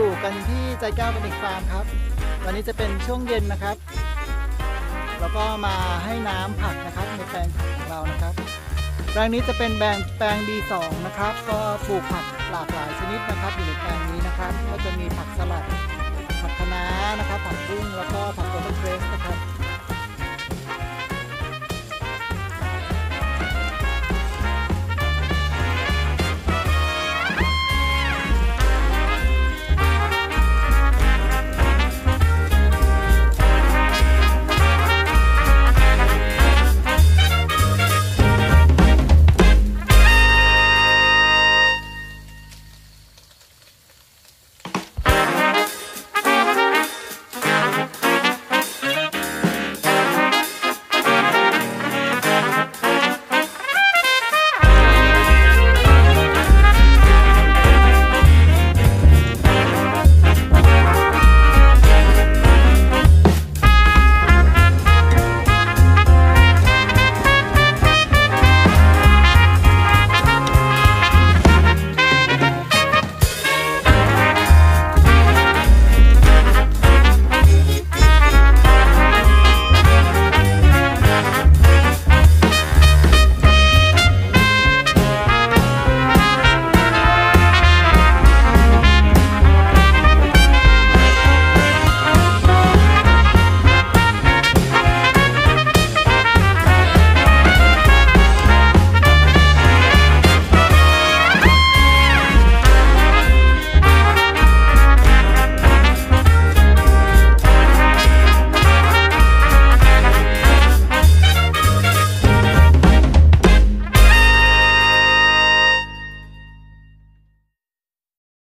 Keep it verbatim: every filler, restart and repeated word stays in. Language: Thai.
อยู่กันที่ใจกล้าออร์แกนิกฟาร์มครับวันนี้จะเป็นช่วงเย็นนะครับแล้วก็มาให้น้ำผักนะครับในแปลงผักของเรานะครับแปลงนี้จะเป็นแปลงแปลง บี สอง นะครับก็ปลูกผักหลากหลายชนิดนะครับอยู่ในแปลงนี้นะครับก็จะมีผักสลัดผักคะน้านะครับผักบุ้งแล้วก็ผักโตเมโตเรสนะครับ